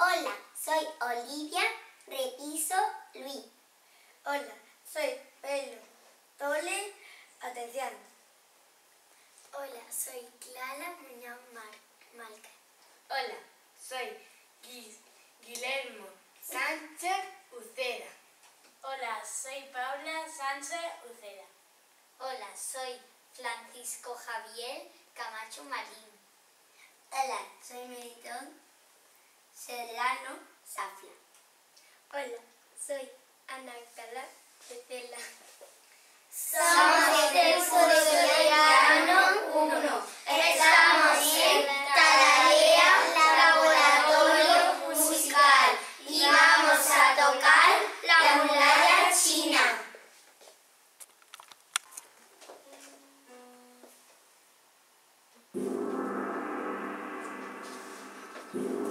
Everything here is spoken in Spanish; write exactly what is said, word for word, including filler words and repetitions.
Hola, soy Olivia Repiso Luis. Hola, soy Pedro Tole Atención. Hola, soy Clara Muñoz Mar Malca. Hola, soy Gui Guillermo Sánchez Uceda. Hola, soy Paula Sánchez Uceda. Hola, soy Francisco Javier Camacho Marín. Hola, soy Meritón Serrano Safla. Hola, soy Ana Alcalá de Cela. Somos del Ciudadano uno. Estamos en Taladea Laboratorio Musical y vamos a tocar la muralla china. Thank you.